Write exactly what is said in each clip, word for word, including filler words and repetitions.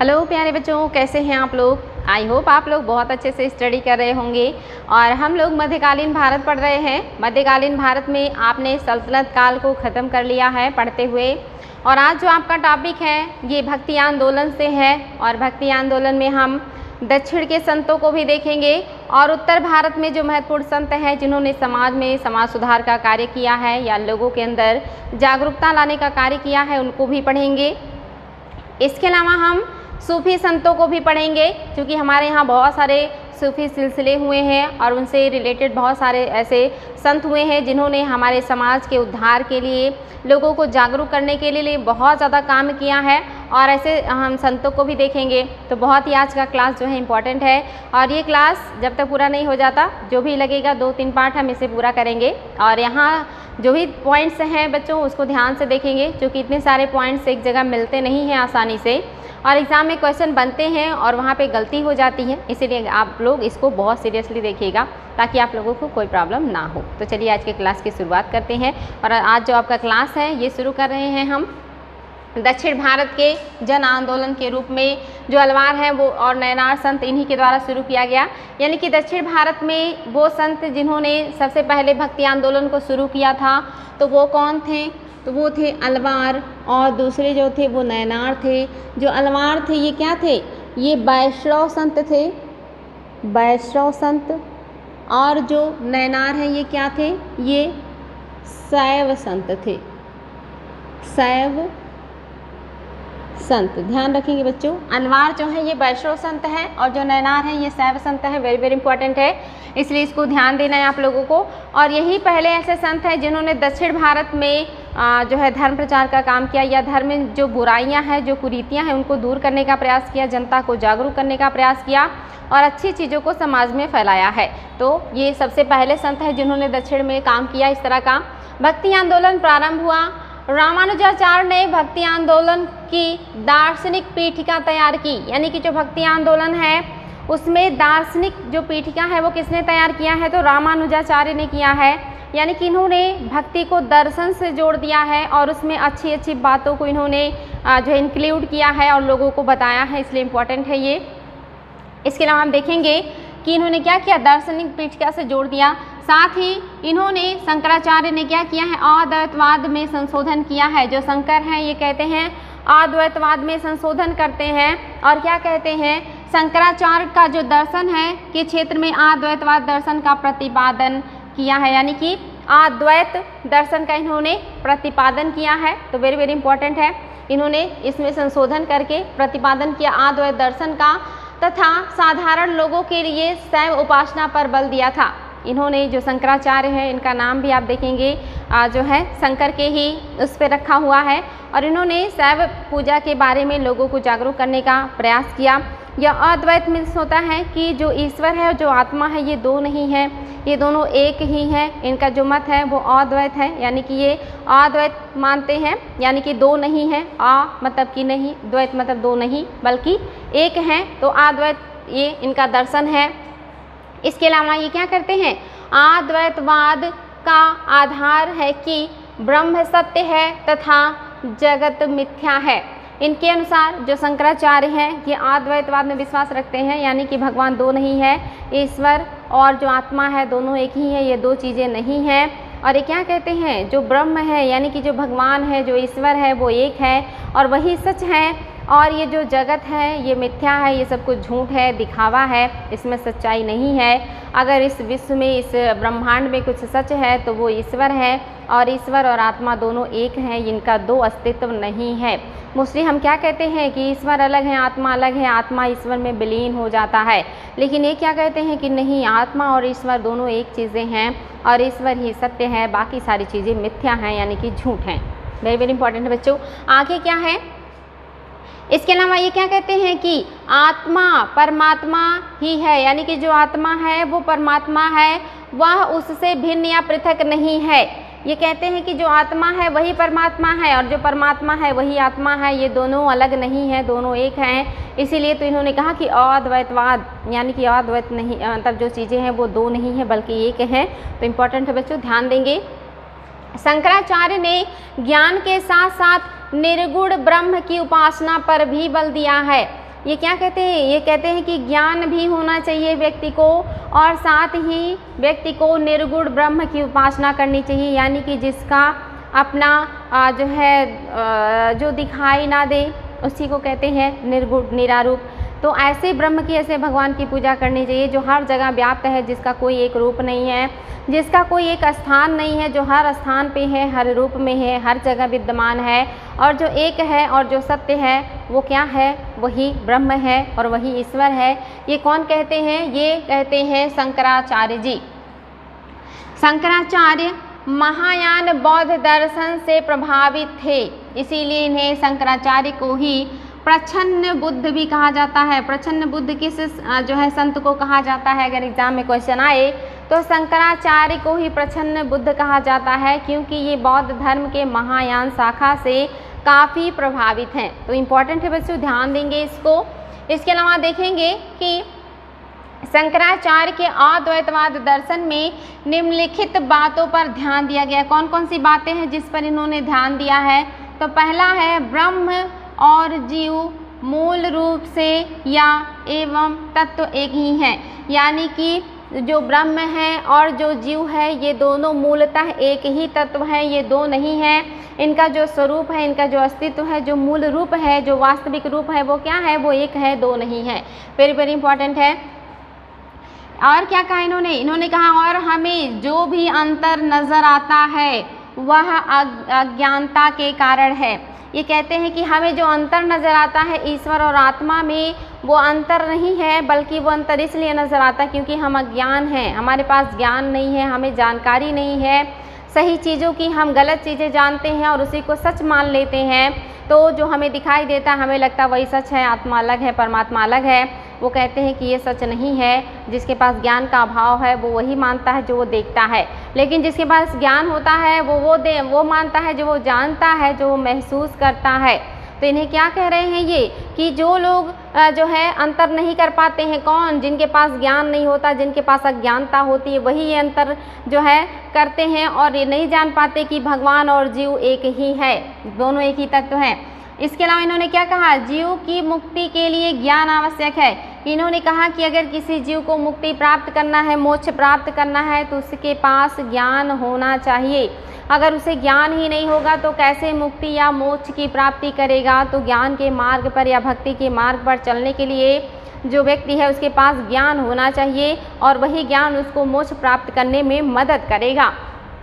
Hello प्यारे बच्चों, कैसे हैं आप लोग। आई होप आप लोग बहुत अच्छे से स्टडी कर रहे होंगे। और हम लोग मध्यकालीन भारत पढ़ रहे हैं। मध्यकालीन भारत में आपने सल्तनत काल को ख़त्म कर लिया है पढ़ते हुए। और आज जो आपका टॉपिक है ये भक्ति आंदोलन से है। और भक्ति आंदोलन में हम दक्षिण के संतों को भी देखेंगे और उत्तर भारत में जो महत्वपूर्ण संत हैं जिन्होंने समाज में समाज सुधार का कार्य किया है या लोगों के अंदर जागरूकता लाने का कार्य किया है उनको भी पढ़ेंगे। इसके अलावा हम सूफी संतों को भी पढ़ेंगे, क्योंकि हमारे यहाँ बहुत सारे सूफी सिलसिले हुए हैं और उनसे रिलेटेड बहुत सारे ऐसे संत हुए हैं जिन्होंने हमारे समाज के उद्धार के लिए, लोगों को जागरूक करने के लिए बहुत ज़्यादा काम किया है। और ऐसे हम संतों को भी देखेंगे। तो बहुत ही आज का क्लास जो है इम्पॉर्टेंट है। और ये क्लास जब तक पूरा नहीं हो जाता, जो भी लगेगा दो तीन पार्ट हम इसे पूरा करेंगे। और यहाँ जो भी पॉइंट्स हैं बच्चों उसको ध्यान से देखेंगे, क्योंकि इतने सारे पॉइंट्स एक जगह मिलते नहीं हैं आसानी से और एग्ज़ाम में क्वेश्चन बनते हैं और वहाँ पे गलती हो जाती है। इसीलिए आप लोग इसको बहुत सीरियसली देखिएगा ताकि आप लोगों को कोई प्रॉब्लम ना हो। तो चलिए आज के क्लास की शुरुआत करते हैं। और आज जो आपका क्लास है ये शुरू कर रहे हैं हम दक्षिण भारत के जन आंदोलन के रूप में। जो अलवार हैं वो और नैनार संत इन्हीं के द्वारा शुरू किया गया। यानी कि दक्षिण भारत में वो संत जिन्होंने सबसे पहले भक्ति आंदोलन को शुरू किया था तो वो कौन थे? तो वो थे अलवार और दूसरे जो थे वो नैनार थे। जो अलवार थे ये क्या थे? ये वैष्णव संत थे, वैष्णव संत। और जो नैनार हैं ये क्या थे? ये शैव संत थे, शैव संत। ध्यान रखेंगे बच्चों, अलवार जो है ये वैष्णव संत है और जो नैनार है ये शैव संत है। वेरी वेरी इंपॉर्टेंट है, इसलिए इसको ध्यान देना है आप लोगों को। और यही पहले ऐसे संत हैं जिन्होंने दक्षिण भारत में आ, जो है धर्म प्रचार का काम किया या धर्म में जो बुराइयां हैं, जो कुरीतियां हैं उनको दूर करने का प्रयास किया, जनता को जागरूक करने का प्रयास किया और अच्छी चीज़ों को समाज में फैलाया है। तो ये सबसे पहले संत हैं जिन्होंने दक्षिण में काम किया इस तरह का। भक्ति आंदोलन प्रारंभ हुआ। रामानुजाचार्य ने भक्ति आंदोलन की दार्शनिक पीठिका तैयार की। यानी कि जो भक्ति आंदोलन है उसमें दार्शनिक जो पीठिका है वो किसने तैयार किया है? तो रामानुजाचार्य ने किया है। यानी कि इन्होंने भक्ति को दर्शन से जोड़ दिया है और उसमें अच्छी अच्छी बातों को इन्होंने जो है इंक्लूड किया है और लोगों को बताया है, इसलिए इम्पोर्टेंट है ये। इसके अलावा हम देखेंगे कि इन्होंने क्या किया? दार्शनिक पीठिका से जोड़ दिया। साथ ही इन्होंने शंकराचार्य ने क्या किया है? अद्वैतवाद में संशोधन किया है। जो शंकर हैं ये कहते हैं अद्वैतवाद में संशोधन करते हैं और क्या कहते हैं? शंकराचार्य का जो दर्शन है के क्षेत्र में अद्वैतवाद दर्शन का प्रतिपादन किया है। यानी कि अद्वैत दर्शन का इन्होंने प्रतिपादन किया है। तो वेरी वेरी इंपॉर्टेंट है, इन्होंने इसमें संशोधन करके प्रतिपादन किया अद्वैत दर्शन का, तथा साधारण लोगों के लिए शैव उपासना पर बल दिया था। इन्होंने जो शंकराचार्य हैं इनका नाम भी आप देखेंगे आ, जो है शंकर के ही उस पर रखा हुआ है और इन्होंने शैव पूजा के बारे में लोगों को जागरूक करने का प्रयास किया। यह अद्वैत में होता है कि जो ईश्वर है जो आत्मा है ये दो नहीं है, ये दोनों एक ही हैं। इनका जो मत है वो अद्वैत है, यानी कि ये अद्वैत मानते हैं, यानी कि दो नहीं है। आ मतलब कि नहीं, द्वैत मतलब दो नहीं बल्कि एक हैं। तो अद्वैत ये इनका दर्शन है। इसके अलावा ये क्या करते हैं? अद्वैतवाद का आधार है कि ब्रह्म सत्य है तथा जगत मिथ्या है। इनके अनुसार जो शंकराचार्य हैं ये अद्वैतवाद में विश्वास रखते हैं, यानी कि भगवान दो नहीं है, ईश्वर और जो आत्मा है दोनों एक ही है, ये दो चीज़ें नहीं हैं। और ये क्या कहते हैं? जो ब्रह्म है यानी कि जो भगवान है, जो ईश्वर है वो एक है और वही सच है और ये जो जगत है ये मिथ्या है, ये सब कुछ झूठ है, दिखावा है, इसमें सच्चाई नहीं है। अगर इस विश्व में, इस ब्रह्मांड में कुछ सच है तो वो ईश्वर है और ईश्वर और आत्मा दोनों एक हैं, इनका दो अस्तित्व नहीं है। मोस्टली हम क्या कहते हैं कि ईश्वर अलग है, आत्मा अलग है, आत्मा ईश्वर में विलीन हो जाता है। लेकिन ये क्या कहते हैं कि नहीं, आत्मा और ईश्वर दोनों एक चीज़ें हैं और ईश्वर ही सत्य है, बाकी सारी चीज़ें मिथ्या हैं यानी कि झूठ हैं। वेरी वेरी इंपॉर्टेंट है बच्चों। आगे क्या है? इसके अलावा ये क्या कहते हैं कि आत्मा परमात्मा ही है, यानी कि जो आत्मा है वो परमात्मा है, वह उससे भिन्न या पृथक नहीं है। ये कहते हैं कि जो आत्मा है वही परमात्मा है और जो परमात्मा है वही आत्मा है, ये दोनों अलग नहीं है, दोनों एक हैं। इसीलिए तो इन्होंने कहा कि अद्वैतवाद यानी कि अद्वैत नहीं, मतलब जो चीज़ें हैं वो दो नहीं है बल्कि एक है। तो इम्पोर्टेंट है बच्चों, ध्यान देंगे। शंकराचार्य ने ज्ञान के साथ साथ निर्गुण ब्रह्म की उपासना पर भी बल दिया है। ये क्या कहते हैं, ये कहते हैं कि ज्ञान भी होना चाहिए व्यक्ति को, और साथ ही व्यक्ति को निर्गुण ब्रह्म की उपासना करनी चाहिए, यानी कि जिसका अपना जो है जो दिखाई ना दे उसी को कहते हैं निर्गुण निरारूप। तो ऐसे ब्रह्म की, ऐसे भगवान की पूजा करनी चाहिए जो हर जगह व्याप्त है, जिसका कोई एक रूप नहीं है, जिसका कोई एक स्थान नहीं है, जो हर स्थान पे है, हर रूप में है, हर जगह विद्यमान है, और जो एक है और जो सत्य है वो क्या है, वही ब्रह्म है और वही ईश्वर है। ये कौन कहते हैं, ये कहते हैं शंकराचार्य जी। शंकराचार्य महायान बौद्ध दर्शन से प्रभावित थे, इसीलिए इन्हें शंकराचार्य को ही प्रच्छन्न बुद्ध भी कहा जाता है। प्रच्छन्न बुद्ध किस जो है संत को कहा जाता है, अगर एग्जाम में क्वेश्चन आए तो शंकराचार्य को ही प्रच्छन्न बुद्ध कहा जाता है, क्योंकि ये बौद्ध धर्म के महायान शाखा से काफ़ी प्रभावित हैं। तो इम्पॉर्टेंट है बच्चों, ध्यान देंगे इसको। इसके अलावा देखेंगे कि शंकराचार्य के अद्वैतवाद दर्शन में निम्नलिखित बातों पर ध्यान दिया गया। कौन कौन सी बातें हैं जिस पर इन्होंने ध्यान दिया है, तो पहला है ब्रह्म और जीव मूल रूप से या एवं तत्व एक ही हैं, यानी कि जो ब्रह्म है और जो जीव है ये दोनों मूलतः एक ही तत्व है, ये दो नहीं है। इनका जो स्वरूप है, इनका जो अस्तित्व है, जो मूल रूप है, जो वास्तविक रूप है वो क्या है, वो एक है, दो नहीं है। वेरी वेरी इंपॉर्टेंट है। और क्या कहा इन्होंने, इन्होंने कहा और हमें जो भी अंतर नज़र आता है वह अज्ञानता के कारण है। ये कहते हैं कि हमें जो अंतर नज़र आता है ईश्वर और आत्मा में, वो अंतर नहीं है, बल्कि वो अंतर इसलिए नज़र आता है क्योंकि हम अज्ञान हैं, हमारे पास ज्ञान नहीं है, हमें जानकारी नहीं है सही चीज़ों की, हम गलत चीज़ें जानते हैं और उसी को सच मान लेते हैं। तो जो हमें दिखाई देता है हमें लगता है वही सच है, आत्मा अलग है, परमात्मा अलग है। वो कहते हैं कि ये सच नहीं है। जिसके पास ज्ञान का अभाव है वो वही मानता है जो वो देखता है, लेकिन जिसके पास ज्ञान होता है वो वो दे वो मानता है जो वो जानता है, जो वो महसूस करता है। तो इन्हें क्या कह रहे हैं ये, कि जो लोग जो है अंतर नहीं कर पाते हैं, कौन, जिनके पास ज्ञान नहीं होता, जिनके पास अज्ञानता होती है, वही ये अंतर जो है करते हैं और ये नहीं जान पाते कि भगवान और जीव एक ही है, दोनों एक ही तत्व हैं। इसके अलावा इन्होंने क्या कहा, जीव की मुक्ति के लिए ज्ञान आवश्यक है। इन्होंने कहा कि अगर किसी जीव को मुक्ति प्राप्त करना है, मोक्ष प्राप्त करना है, तो उसके पास ज्ञान होना चाहिए। अगर उसे ज्ञान ही नहीं होगा तो कैसे मुक्ति या मोक्ष की प्राप्ति करेगा। तो ज्ञान के मार्ग पर या भक्ति के मार्ग पर चलने के लिए जो व्यक्ति है उसके पास ज्ञान होना चाहिए, और वही ज्ञान उसको मोक्ष प्राप्त करने में मदद करेगा,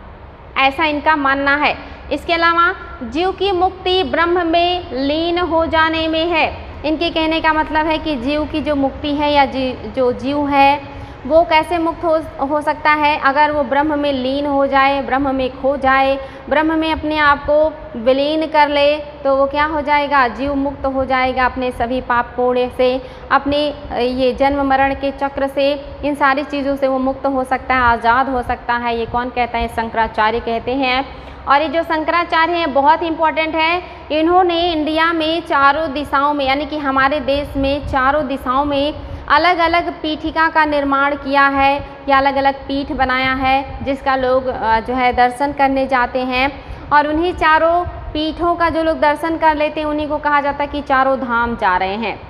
ऐसा इनका मानना है। इसके अलावा जीव की मुक्ति ब्रह्म में लीन हो जाने में है। इनके कहने का मतलब है कि जीव की जो मुक्ति है या जी, जो जीव है वो कैसे मुक्त हो हो सकता है, अगर वो ब्रह्म में लीन हो जाए, ब्रह्म में खो जाए, ब्रह्म में अपने आप को विलीन कर ले, तो वो क्या हो जाएगा, जीव मुक्त हो जाएगा अपने सभी पाप पुण्य से, अपने ये जन्म मरण के चक्र से, इन सारी चीज़ों से वो मुक्त हो सकता है, आज़ाद हो सकता है। ये कौन कहता है, शंकराचार्य कहते हैं। और ये जो शंकराचार्य हैं बहुत इंपॉर्टेंट है। इन्होंने इंडिया में चारों दिशाओं में, यानी कि हमारे देश में चारों दिशाओं में अलग अलग पीठिका का निर्माण किया है, या अलग अलग पीठ बनाया है जिसका लोग जो है दर्शन करने जाते हैं। और उन्हीं चारों पीठों का जो लोग दर्शन कर लेते हैं उन्हीं को कहा जाता है कि चारों धाम जा रहे हैं।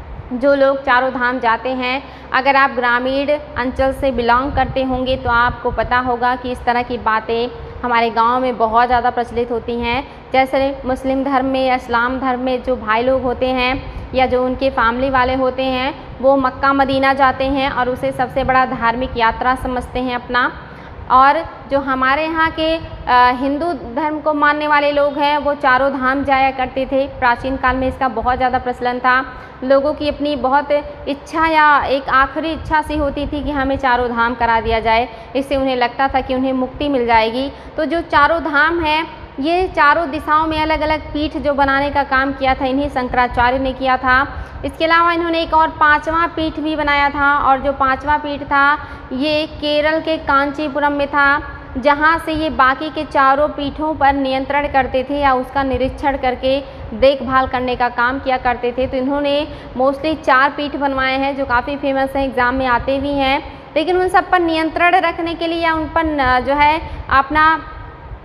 जो लोग चारों धाम जाते हैं, अगर आप ग्रामीण अंचल से बिलोंग करते होंगे तो आपको पता होगा कि इस तरह की बातें हमारे गांव में बहुत ज़्यादा प्रचलित होती हैं। जैसे मुस्लिम धर्म में या इस्लाम धर्म में जो भाई लोग होते हैं या जो उनके फैमिली वाले होते हैं वो मक्का मदीना जाते हैं और उसे सबसे बड़ा धार्मिक यात्रा समझते हैं अपना। और जो हमारे यहाँ के हिंदू धर्म को मानने वाले लोग हैं वो चारों धाम जाया करते थे। प्राचीन काल में इसका बहुत ज़्यादा प्रचलन था। लोगों की अपनी बहुत इच्छा या एक आखिरी इच्छा सी होती थी कि हमें चारों धाम करा दिया जाए, इससे उन्हें लगता था कि उन्हें मुक्ति मिल जाएगी। तो जो चारों धाम है ये चारों दिशाओं में अलग अलग पीठ जो बनाने का काम किया था इन्हीं शंकराचार्य ने किया था। इसके अलावा इन्होंने एक और पांचवा पीठ भी बनाया था, और जो पांचवा पीठ था ये केरल के कांचीपुरम में था, जहाँ से ये बाकी के चारों पीठों पर नियंत्रण करते थे या उसका निरीक्षण करके देखभाल करने का काम किया करते थे। तो इन्होंने मोस्टली चार पीठ बनवाए हैं जो काफ़ी फेमस हैं, एग्ज़ाम में आते भी हैं। लेकिन उन सब पर नियंत्रण रखने के लिए या उन पर जो है अपना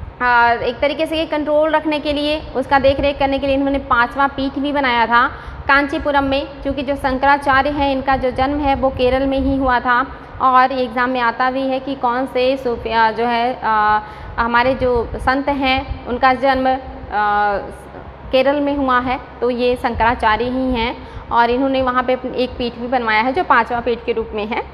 एक तरीके से कंट्रोल रखने के लिए, उसका देख रेख करने के लिए इन्होंने पांचवा पीठ भी बनाया था। कांचीपुरम में, क्योंकि जो शंकराचार्य हैं इनका जो जन्म है वो केरल में ही हुआ था। और एग्ज़ाम में आता भी है कि कौन से सूफिया जो है आ, हमारे जो संत हैं उनका जन्म आ, केरल में हुआ है, तो ये शंकराचार्य ही हैं। और इन्होंने वहाँ पे एक पीठ भी बनवाया है जो पांचवा पीठ के रूप में है।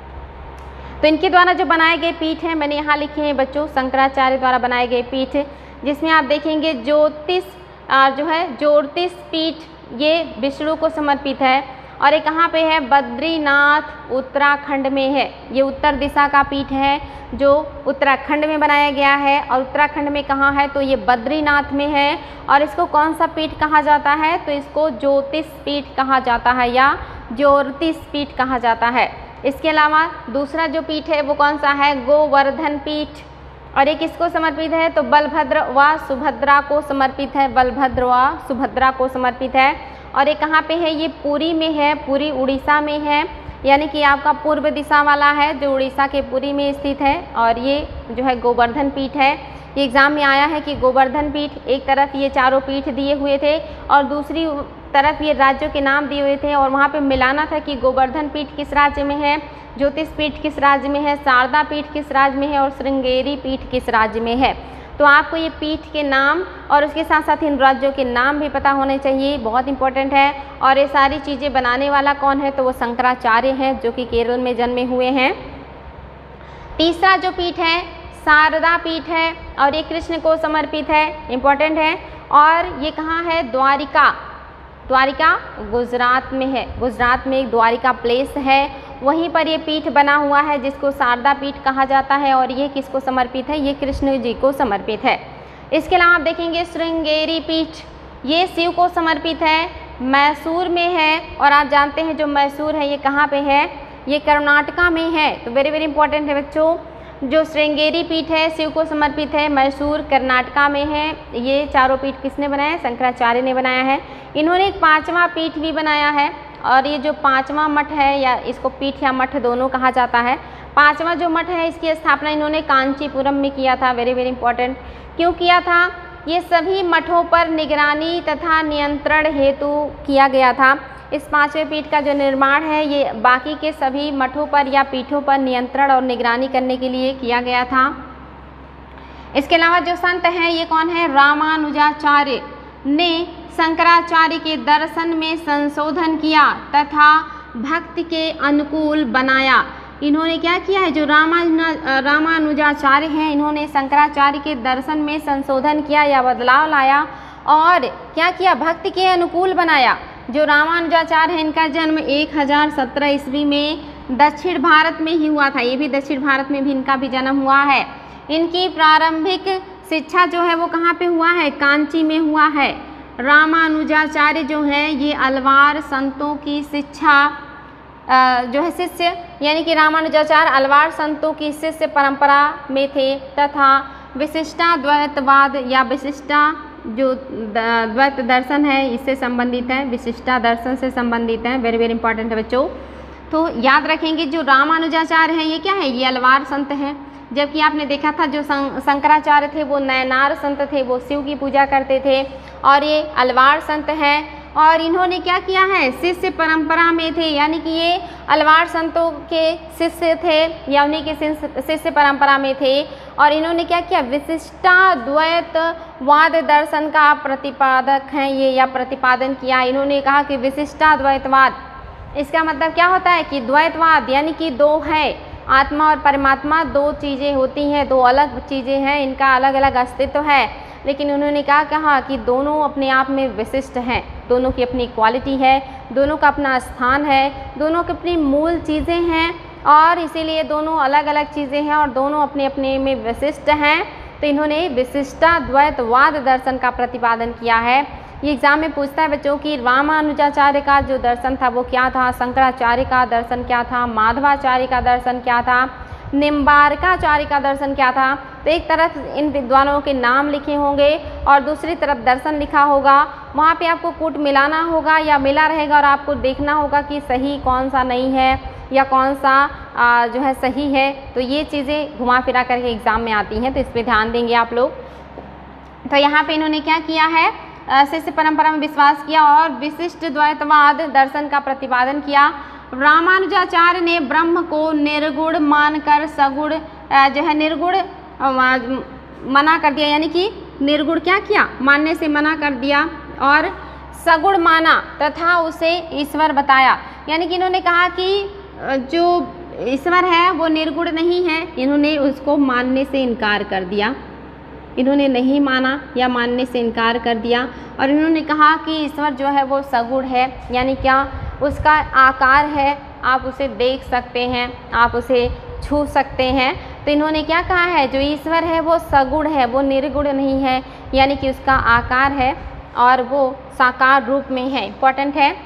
तो इनके द्वारा जो बनाए गए पीठ हैं मैंने यहाँ लिखे हैं बच्चों, शंकराचार्य द्वारा बनाए गए पीठ, जिसमें आप देखेंगे ज्योतिष जो है ज्योतिष पीठ ये विष्णु को समर्पित है। और ये कहाँ पे है? बद्रीनाथ उत्तराखंड में है। ये उत्तर दिशा का पीठ है जो उत्तराखंड में बनाया गया है। और उत्तराखंड में कहाँ है? तो ये बद्रीनाथ में है। और इसको कौन सा पीठ कहा जाता है? तो इसको ज्योतिष पीठ कहा जाता है या ज्योतिष पीठ कहा जाता है। इसके अलावा दूसरा जो पीठ है वो कौन सा है? गोवर्धन पीठ। और ये किसको समर्पित है? तो बलभद्र व सुभद्रा को समर्पित है। बलभद्र व सुभद्रा को समर्पित है। और ये कहाँ पे है? ये पुरी में है, पुरी उड़ीसा में है, यानी कि आपका पूर्व दिशा वाला है जो उड़ीसा के पुरी में स्थित है। और ये जो है गोवर्धन पीठ है। ये एग्ज़ाम में आया है कि गोवर्धन पीठ, एक तरफ ये चारों पीठ दिए हुए थे और दूसरी तरफ ये राज्यों के नाम दिए हुए थे, और वहाँ पे मिलाना था कि गोवर्धन पीठ किस राज्य में है, ज्योतिष पीठ किस राज्य में है, शारदा पीठ किस राज्य में है और श्रृंगेरी पीठ किस राज्य में है। तो आपको ये पीठ के नाम और उसके साथ साथ इन राज्यों के नाम भी पता होने चाहिए, बहुत इंपॉर्टेंट है। और ये सारी चीज़ें बनाने वाला कौन है? तो वो शंकराचार्य हैं जो कि केरल में जन्मे हुए हैं। तीसरा जो पीठ है शारदा पीठ है और ये कृष्ण को समर्पित है, इम्पॉर्टेंट है। और ये कहाँ है? द्वारिका। द्वारिका गुजरात में है। गुजरात में एक द्वारिका प्लेस है, वहीं पर ये पीठ बना हुआ है जिसको शारदा पीठ कहा जाता है। और ये किसको समर्पित है? ये कृष्ण जी को समर्पित है। इसके अलावा आप देखेंगे श्रृंगेरी पीठ, ये शिव को समर्पित है, मैसूर में है। और आप जानते हैं जो मैसूर है ये कहाँ पे है? ये कर्नाटका में है। तो वेरी वेरी इंपॉर्टेंट है बच्चों, जो श्रृंगेरी पीठ है शिव को समर्पित है, मैसूर कर्नाटका में है। ये चारों पीठ किसने बनाया है? शंकराचार्य ने बनाया है। इन्होंने एक पांचवा पीठ भी बनाया है, और ये जो पांचवा मठ है, या इसको पीठ या मठ दोनों कहा जाता है, पांचवा जो मठ है इसकी स्थापना इन्होंने कांचीपुरम में किया था। वेरी वेरी इंपॉर्टेंट, क्यों किया था? ये सभी मठों पर निगरानी तथा नियंत्रण हेतु किया गया था। इस पांचवें पीठ का जो निर्माण है ये बाकी के सभी मठों पर या पीठों पर नियंत्रण और निगरानी करने के लिए किया गया था। इसके अलावा जो संत हैं ये कौन है? रामानुजाचार्य ने शंकराचार्य के दर्शन में संशोधन किया तथा भक्ति के अनुकूल बनाया। इन्होंने क्या किया है? जो रामानु रामानुजाचार्य हैं इन्होंने शंकराचार्य के दर्शन में संशोधन किया या बदलाव लाया और क्या किया? भक्ति के अनुकूल बनाया। जो रामानुजाचार्य हैं इनका जन्म एक हज़ार सत्रह ईस्वी में दक्षिण भारत में ही हुआ था। ये भी दक्षिण भारत में भी इनका भी जन्म हुआ है। इनकी प्रारंभिक शिक्षा जो है वो कहाँ पे हुआ है? कांची में हुआ है। रामानुजाचार्य जो हैं ये अलवार संतों की शिक्षा जो है शिष्य, यानी कि रामानुजाचार्य अलवार संतों की शिष्य परंपरा में थे तथा विशिष्टाद्वैतवाद या विशिष्टा जो द्वैत दर्शन है इससे संबंधित है, विशिष्टा दर्शन से संबंधित है। वेरी वेरी इंपॉर्टेंट है बच्चों। तो याद रखेंगे जो रामानुजाचार्य हैं ये क्या है? ये अलवार संत हैं। जबकि आपने देखा था जो शंकराचार्य थे वो नयनार संत थे, वो शिव की पूजा करते थे, और ये अलवार संत हैं। और इन्होंने क्या किया है? शिष्य परंपरा में थे, यानी कि ये अलवार संतों के शिष्य थे या उन्हीं के शिष्य परंपरा में थे। और इन्होंने क्या किया? विशिष्टाद्वैतवाद दर्शन का प्रतिपादक हैं ये, या प्रतिपादन किया। इन्होंने कहा कि विशिष्टाद्वैतवाद, इसका मतलब क्या होता है? कि द्वैतवाद यानी कि दो है, आत्मा और परमात्मा दो चीज़ें होती हैं, दो अलग चीज़ें हैं, इनका अलग अलग अस्तित्व है। लेकिन उन्होंने क्या कहा कि दोनों अपने आप में विशिष्ट हैं, दोनों की अपनी क्वालिटी है, दोनों का अपना स्थान है, दोनों की अपनी मूल चीज़ें हैं, और इसीलिए दोनों अलग अलग चीज़ें हैं और दोनों अपने अपने में विशिष्ट हैं। तो इन्होंने विशिष्टाद्वैतवाद दर्शन का प्रतिपादन किया है। ये एग्ज़ाम में पूछता है बच्चों कि रामानुजाचार्य का जो दर्शन था वो क्या था, शंकराचार्य का दर्शन क्या था, माधवाचार्य का दर्शन क्या था, निम्बारकाचार्य का दर्शन क्या था। तो एक तरफ इन विद्वानों के नाम लिखे होंगे और दूसरी तरफ दर्शन लिखा होगा, वहाँ पे आपको कूट मिलाना होगा या मिला रहेगा और आपको देखना होगा कि सही कौन सा नहीं है या कौन सा आ, जो है सही है। तो ये चीज़ें घुमा फिरा करके एग्ज़ाम में आती हैं, तो इस पर ध्यान देंगे आप लोग। तो यहाँ पे इन्होंने क्या किया है? शिष्य परंपरा में विश्वास किया और विशिष्ट द्वैतवाद दर्शन का प्रतिपादन किया। रामानुजाचार्य ने ब्रह्म को निर्गुण मानकर सगुण जो है निर्गुण मना कर दिया, यानी कि निर्गुण क्या किया, मानने से मना कर दिया और सगुण माना तथा उसे ईश्वर बताया। यानी कि इन्होंने कहा कि जो ईश्वर है वो निर्गुण नहीं है, इन्होंने उसको मानने से इनकार कर दिया, इन्होंने नहीं माना या मानने से इनकार कर दिया। और इन्होंने कहा कि ईश्वर जो है वो सगुण है, यानी क्या, उसका आकार है, आप उसे देख सकते हैं, आप उसे छू सकते हैं। तो इन्होंने क्या कहा है, जो ईश्वर है वो सगुण है, वो निर्गुण नहीं है, यानी कि उसका आकार है और वो साकार रूप में है। इम्पोर्टेंट है।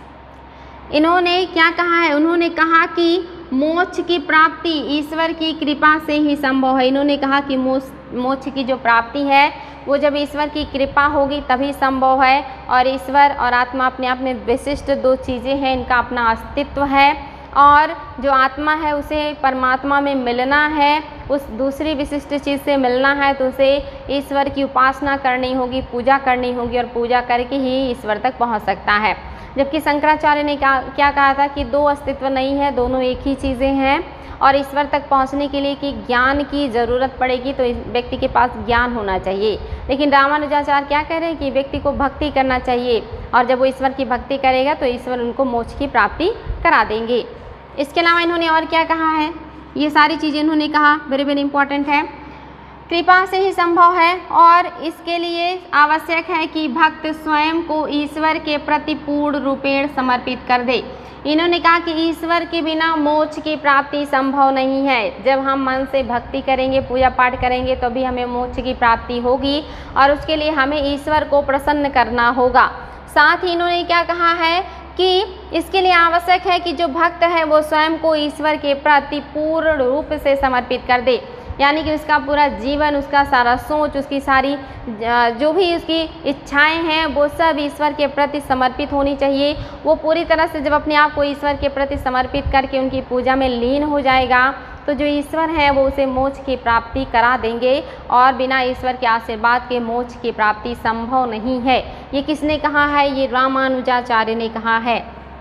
इन्होंने क्या कहा है, उन्होंने कहा कि मोक्ष की प्राप्ति ईश्वर की कृपा से ही संभव है। इन्होंने कहा कि मोक्ष की जो प्राप्ति है वो जब ईश्वर की कृपा होगी तभी संभव है। और ईश्वर और आत्मा अपने आप में विशिष्ट दो चीज़ें हैं, इनका अपना अस्तित्व है और जो आत्मा है उसे परमात्मा में मिलना है, उस दूसरी विशिष्ट चीज़ से मिलना है तो उसे ईश्वर की उपासना करनी होगी, पूजा करनी होगी और पूजा करके ही ईश्वर तक पहुंच सकता है। जबकि शंकराचार्य ने क्या क्या कहा था कि दो अस्तित्व नहीं है, दोनों एक ही चीज़ें हैं और ईश्वर तक पहुंचने के लिए कि ज्ञान की ज़रूरत पड़ेगी तो व्यक्ति के पास ज्ञान होना चाहिए। लेकिन रामानुजाचार्य क्या कह रहे हैं कि व्यक्ति को भक्ति करना चाहिए और जब वो ईश्वर की भक्ति करेगा तो ईश्वर उनको मोक्ष की प्राप्ति करा देंगे। इसके अलावा इन्होंने और क्या कहा है, ये सारी चीज़ें इन्होंने कहा, वेरी वेरी इंपॉर्टेंट है। कृपा से ही संभव है और इसके लिए आवश्यक है कि भक्त स्वयं को ईश्वर के प्रति पूर्ण रूपेण समर्पित कर दे। इन्होंने कहा कि ईश्वर के बिना मोक्ष की प्राप्ति संभव नहीं है। जब हम मन से भक्ति करेंगे, पूजा पाठ करेंगे तो भी हमें मोक्ष की प्राप्ति होगी और उसके लिए हमें ईश्वर को प्रसन्न करना होगा। साथ ही इन्होंने क्या कहा है कि इसके लिए आवश्यक है कि जो भक्त है वो स्वयं को ईश्वर के प्रति पूर्ण रूप से समर्पित कर दे, यानी कि उसका पूरा जीवन, उसका सारा सोच, उसकी सारी जो भी उसकी इच्छाएं हैं वो सब ईश्वर के प्रति समर्पित होनी चाहिए। वो पूरी तरह से जब अपने आप को ईश्वर के प्रति समर्पित करके उनकी पूजा में लीन हो जाएगा तो जो ईश्वर हैं वो उसे मोक्ष की प्राप्ति करा देंगे और बिना ईश्वर के आशीर्वाद के मोक्ष की प्राप्ति संभव नहीं है। ये किसने कहा है, ये रामानुजाचार्य ने कहा है।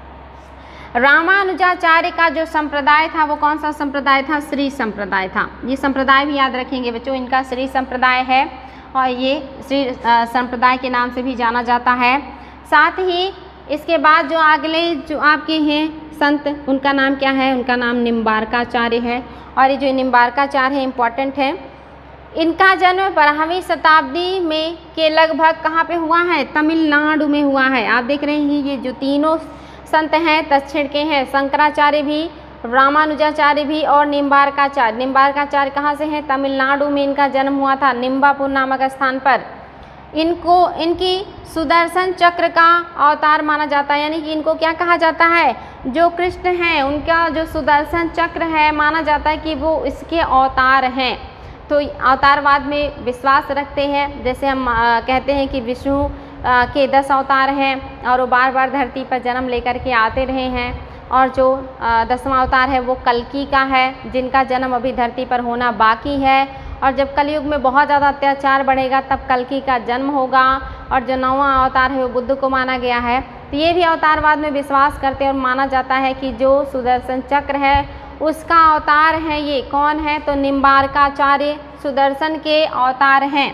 रामानुजाचार्य का जो संप्रदाय था वो कौन सा संप्रदाय था, श्री संप्रदाय था। ये संप्रदाय भी याद रखेंगे बच्चों, इनका श्री संप्रदाय है और ये श्री संप्रदाय के नाम से भी जाना जाता है। साथ ही इसके बाद जो अगले जो आपके हैं संत, उनका नाम क्या है, उनका नाम निम्बार्काचार्य है। और ये जो निम्बार्काचार्य है इम्पॉर्टेंट है। इनका जन्म बारहवीं शताब्दी में के लगभग कहाँ पे हुआ है, तमिलनाडु में हुआ है। आप देख रहे हैं ये जो तीनों संत हैं दक्षिण के हैं, शंकराचार्य भी, रामानुजाचार्य भी और निम्बार्काचार्य। निम्बार्काचार्य कहाँ से हैं, तमिलनाडु में इनका जन्म हुआ था, निम्बापुर नामक स्थान पर। इनको इनकी सुदर्शन चक्र का अवतार माना जाता है, यानी कि इनको क्या कहा जाता है, जो कृष्ण हैं उनका जो सुदर्शन चक्र है माना जाता है कि वो इसके अवतार हैं। तो अवतारवाद में विश्वास रखते हैं, जैसे हम आ, कहते हैं कि विष्णु के दस अवतार हैं और वो बार बार धरती पर जन्म लेकर के आते रहे हैं और जो दसवां अवतार है वो कल्कि का है, जिनका जन्म अभी धरती पर होना बाकी है। और जब कलयुग में बहुत ज़्यादा अत्याचार बढ़ेगा तब कल्कि का जन्म होगा। और जो नौवां अवतार है वो बुद्ध को माना गया है। तो ये भी अवतारवाद में विश्वास करते हैं और माना जाता है कि जो सुदर्शन चक्र है उसका अवतार है। ये कौन है, तो निम्बार्काचार्य सुदर्शन के अवतार हैं।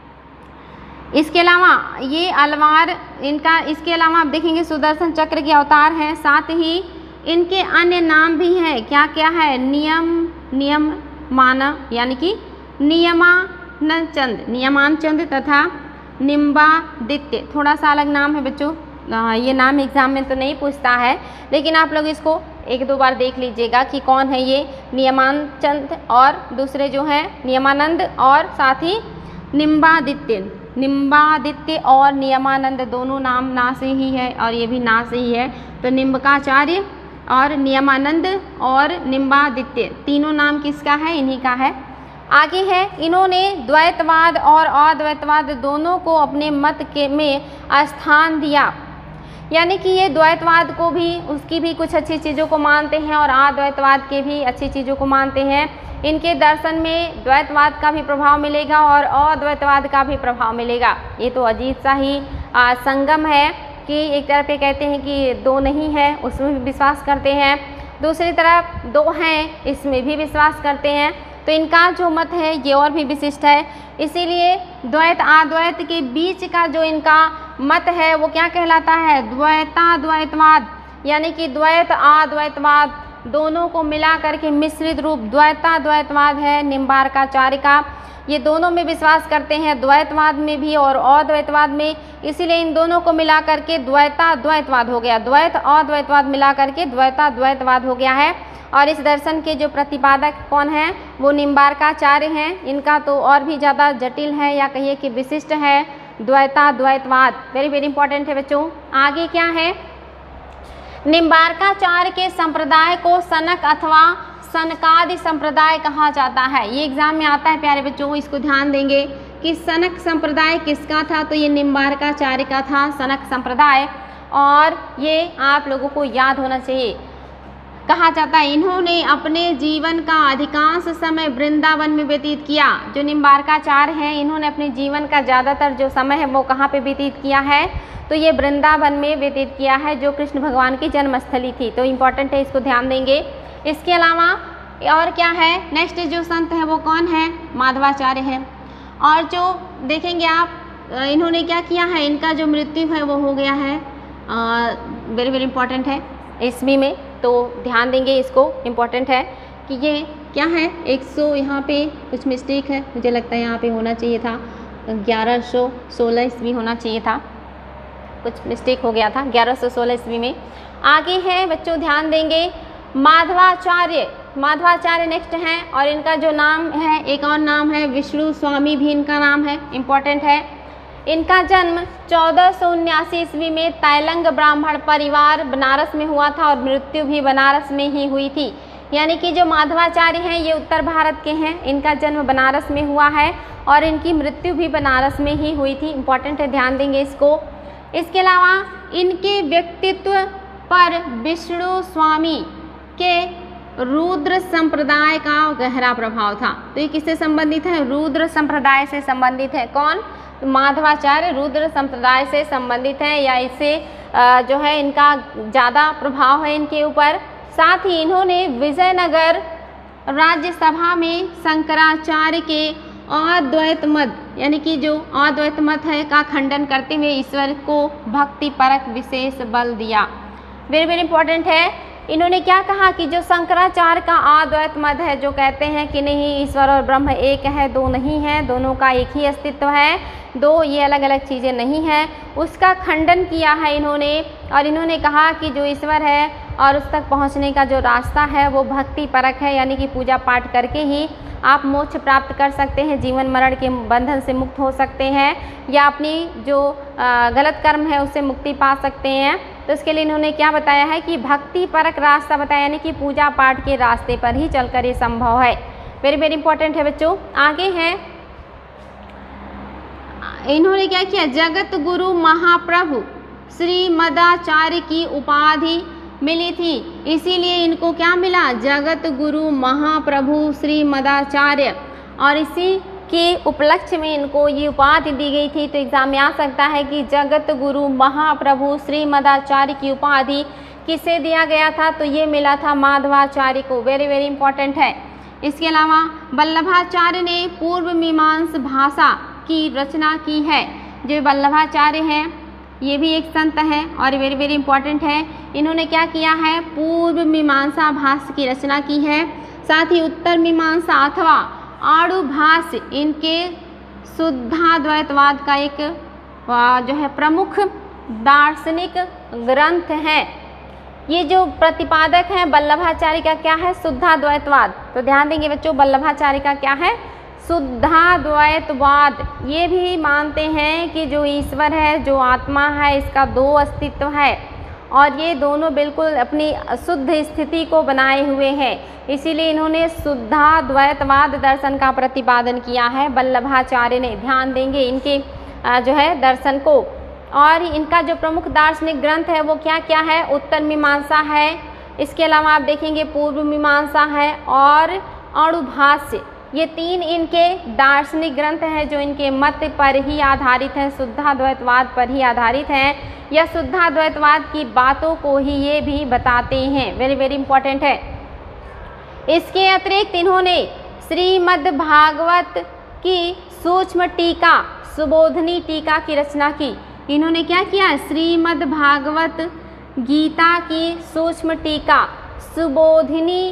इसके अलावा ये अलवार इनका, इसके अलावा आप देखेंगे सुदर्शन चक्र के अवतार हैं। साथ ही इनके अन्य नाम भी हैं, क्या क्या है, नियम नियम माना यानी कि नियमानचंद नियमानचंद तथा निम्बादित्य। थोड़ा सा अलग नाम है बच्चों, ये नाम एग्जाम में तो नहीं पूछता है लेकिन आप लोग इसको एक दो बार देख लीजिएगा कि कौन है ये, नियमानचंद और दूसरे जो हैं नियमानंद और साथ ही निम्बादित्य। निम्बादित्य और नियमानंद दोनों नाम ना से ही है और ये भी ना से ही है। तो निम्बकाचार्य और नियमानंद और निम्बादित्य तीनों नाम किसका है, इन्हीं का है। आगे है, इन्होंने द्वैतवाद और अद्वैतवाद दोनों को अपने मत के में स्थान दिया। यानी कि ये द्वैतवाद को भी, उसकी भी कुछ अच्छी चीज़ों को मानते हैं और अद्वैतवाद के भी अच्छी चीज़ों को मानते हैं। इनके दर्शन में द्वैतवाद का भी प्रभाव मिलेगा और अद्वैतवाद का भी प्रभाव मिलेगा। ये तो अजीब सा ही आ, संगम है कि एक तरफ पे कहते हैं कि दो नहीं है, उसमें भी विश्वास करते हैं, दूसरी तरफ दो हैं, इसमें भी विश्वास करते हैं। तो इनका जो मत है ये और भी विशिष्ट है। इसीलिए द्वैत अद्वैत के बीच का जो इनका मत है वो क्या कहलाता है? द्वैताद्वैतवाद। यानी कि द्वैत अद्वैतवाद दोनों को मिला करके मिश्रित रूप द्वैताद्वैतवाद है निम्बार्काचार्य का। ये दोनों में विश्वास करते हैं, द्वैतवाद में भी और अद्वैतवाद में। इसीलिए इन दोनों को मिला करके द्वैताद्वैतवाद हो गया। द्वैत अद्वैतवाद मिला करके द्वैताद्वैतवाद हो गया है। और इस दर्शन के जो प्रतिपादक कौन हैं? वो निम्बार्काचार्य हैं। इनका तो और भी ज़्यादा जटिल है या कहिए कि विशिष्ट है द्वैताद्वैतवाद। वेरी वेरी इंपॉर्टेंट है बच्चों। आगे क्या है? निम्बार्काचार्य के संप्रदाय को सनक अथवा सनकादि संप्रदाय कहा जाता है। ये एग्जाम में आता है प्यारे बच्चों, इसको ध्यान देंगे कि सनक संप्रदाय किसका था? तो ये निम्बार्काचार्य का था सनक संप्रदाय। और ये आप लोगों को याद होना चाहिए। कहा जाता है इन्होंने अपने जीवन का अधिकांश समय वृंदावन में व्यतीत किया। जो निम्बार्काचार्य हैं इन्होंने अपने जीवन का ज़्यादातर जो समय है वो कहाँ पे व्यतीत किया है? तो ये वृंदावन में व्यतीत किया है, जो कृष्ण भगवान की जन्मस्थली थी। तो इम्पॉर्टेंट है, इसको ध्यान देंगे। इसके अलावा और क्या है? नेक्स्ट जो संत है वो कौन है? माधवाचार्य है। और जो देखेंगे आप, इन्होंने क्या किया है? इनका जो मृत्यु है वो हो गया है, वेरी वेरी इंपॉर्टेंट है ईस्वी में। तो ध्यान देंगे, इसको इम्पॉर्टेंट है कि ये क्या है? एक सौ यहाँ पे कुछ मिस्टेक है, मुझे लगता है यहाँ पे होना चाहिए था ग्यारह सौ सोलह ईस्वी होना चाहिए था, कुछ मिस्टेक हो गया था, ग्यारह सौ सोलह ईस्वी में। आगे है बच्चों, ध्यान देंगे, माधवाचार्य। माधवाचार्य नेक्स्ट हैं और इनका जो नाम है, एक और नाम है विष्णु स्वामी भी इनका नाम है, इम्पॉर्टेंट है। इनका जन्म चौदह सौ उन्यासी ईस्वी में तैलंग ब्राह्मण परिवार बनारस में हुआ था और मृत्यु भी बनारस में ही हुई थी। यानी कि जो माधवाचार्य हैं ये उत्तर भारत के हैं, इनका जन्म बनारस में हुआ है और इनकी मृत्यु भी बनारस में ही हुई थी। इम्पॉर्टेंट है, ध्यान देंगे इसको। इसके अलावा इनके व्यक्तित्व पर विष्णु स्वामी के रुद्र संप्रदाय का गहरा प्रभाव था। तो ये किससे संबंधित है? रुद्र संप्रदाय से संबंधित है। कौन? माधवाचार्य रुद्र संप्रदाय से संबंधित है, या इससे जो है इनका ज़्यादा प्रभाव है इनके ऊपर। साथ ही इन्होंने विजयनगर राज्यसभा में शंकराचार्य के अद्वैत मत, यानी कि जो अद्वैत मत है का खंडन करते हुए ईश्वर को भक्ति परक विशेष बल दिया। वेरी वेरी इंपॉर्टेंट है। इन्होंने क्या कहा कि जो शंकराचार्य का अद्वैत मत है, जो कहते हैं कि नहीं ईश्वर और ब्रह्म एक है, दो नहीं है, दोनों का एक ही अस्तित्व है, दो ये अलग अलग चीज़ें नहीं हैं, उसका खंडन किया है इन्होंने। और इन्होंने कहा कि जो ईश्वर है और उस तक पहुंचने का जो रास्ता है वो भक्ति परक है, यानी कि पूजा पाठ करके ही आप मोक्ष प्राप्त कर सकते हैं, जीवन मरण के बंधन से मुक्त हो सकते हैं, या अपनी जो गलत कर्म है उससे मुक्ति पा सकते हैं। तो इसके लिए इन्होंने क्या बताया है कि भक्ति परक रास्ता बताया, यानी कि पूजा पाठ के रास्ते पर ही चलकर ये संभव है। वेरी वेरी इंपॉर्टेंट है बच्चों। आगे है, इन्होंने क्या किया? जगत गुरु महाप्रभु श्री मदाचार्य की उपाधि मिली थी, इसीलिए इनको क्या मिला? जगत गुरु महाप्रभु श्री मदाचार्य। और इसी के उपलक्ष्य में इनको ये उपाधि दी गई थी। तो एग्जाम में आ सकता है कि जगत गुरु महाप्रभु श्री मदाचार्य की उपाधि किसे दिया गया था? तो ये मिला था माधवाचार्य को। वेरी वेरी इंपॉर्टेंट है। इसके अलावा वल्लभाचार्य ने पूर्व मीमांस भाषा की रचना की है। जो वल्लभाचार्य हैं ये भी एक संत है और वेरी वेरी इंपॉर्टेंट है। इन्होंने क्या किया है? पूर्व मीमांसा भाष्य की रचना की है। साथ ही उत्तर मीमांसा अथवा आड़ु भाष्य इनके शुद्धाद्वैतवाद का एक जो है प्रमुख दार्शनिक ग्रंथ है। ये जो प्रतिपादक हैं वल्लभाचार्य का क्या है? शुद्धाद्वैतवाद। तो ध्यान देंगे बच्चों, वल्लभाचार्य का क्या है? शुद्धाद्वैतवाद। ये भी मानते हैं कि जो ईश्वर है, जो आत्मा है, इसका दो अस्तित्व है और ये दोनों बिल्कुल अपनी शुद्ध स्थिति को बनाए हुए हैं। इसीलिए इन्होंने शुद्धाद्वैतवाद दर्शन का प्रतिपादन किया है वल्लभाचार्य ने। ध्यान देंगे इनके जो है दर्शन को। और इनका जो प्रमुख दार्शनिक ग्रंथ है वो क्या क्या है, उत्तर मीमांसा है, इसके अलावा आप देखेंगे पूर्व मीमांसा है और अणुभाष्य। ये तीन इनके दार्शनिक ग्रंथ हैं जो इनके मत पर ही आधारित हैं, शुद्धाद्वैतवाद पर ही आधारित हैं, या शुद्धाद्वैतवाद की बातों को ही ये भी बताते हैं। वेरी वेरी इंपॉर्टेंट है। इसके अतिरिक्त इन्होंने श्रीमद् भागवत की सूक्ष्म टीका, सुबोधनी टीका की रचना की। इन्होंने क्या किया, श्रीमद् भागवत गीता की सूक्ष्म टीका सुबोधिनी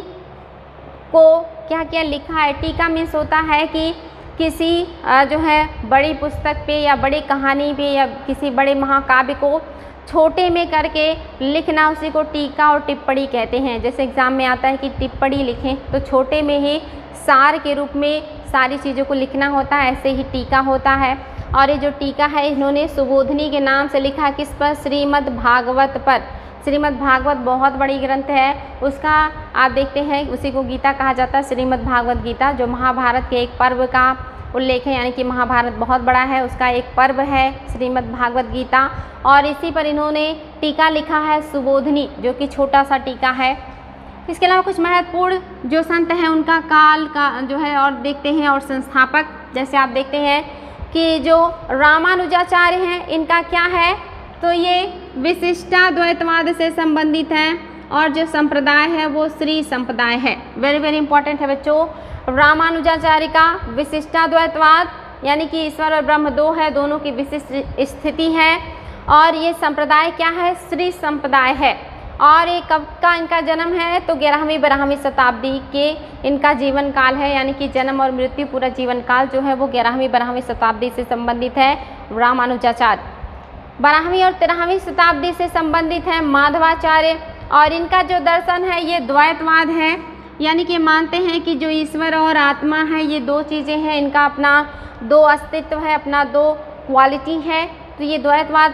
को क्या क्या लिखा है। टीका मीन्स होता है कि किसी जो है बड़ी पुस्तक पे या बड़ी कहानी पे या किसी बड़े महाकाव्य को छोटे में करके लिखना, उसी को टीका और टिप्पणी कहते हैं। जैसे एग्ज़ाम में आता है कि टिप्पणी लिखें, तो छोटे में ही सार के रूप में सारी चीज़ों को लिखना होता है, ऐसे ही टीका होता है। और ये जो टीका है इन्होंने सुबोधनी के नाम से लिखा, किस पर, श्रीमद् भागवत पर। श्रीमद् भागवत बहुत बड़ी ग्रंथ है, उसका आप देखते हैं उसी को गीता कहा जाता है, श्रीमद् भागवत गीता, जो महाभारत के एक पर्व का उल्लेख है, यानी कि महाभारत बहुत बड़ा है, उसका एक पर्व है श्रीमद् भागवत गीता। और इसी पर इन्होंने टीका लिखा है सुबोधनी, जो कि छोटा सा टीका है। इसके अलावा कुछ महत्वपूर्ण जो संत हैं उनका काल का जो है और देखते हैं, और संस्थापक जैसे आप देखते हैं कि जो रामानुजाचार्य हैं इनका क्या है, तो ये विशिष्टाद्वैतवाद से संबंधित हैं, और जो संप्रदाय है वो श्री संप्रदाय है। वेरी वेरी इंपॉर्टेंट है बच्चों। रामानुजाचार्य का विशिष्टाद्वैतवाद, यानी कि ईश्वर और ब्रह्म दो है, दोनों की विशिष्ट स्थिति है, और ये संप्रदाय क्या है, श्री संप्रदाय है। और ये कब का इनका जन्म है, तो ग्यारहवीं बारहवीं शताब्दी के इनका जीवन काल है, यानी कि जन्म और मृत्यु पूरा जीवन काल जो है वो ग्यारहवीं बारहवीं शताब्दी से संबंधित है रामानुजाचार्य। बारहवीं और तेरहवीं शताब्दी से संबंधित है माधवाचार्य, और इनका जो दर्शन है ये द्वैतवाद है, यानी कि मानते हैं कि जो ईश्वर और आत्मा है ये दो चीज़ें हैं, इनका अपना दो अस्तित्व है, अपना दो क्वालिटी है, तो ये द्वैतवाद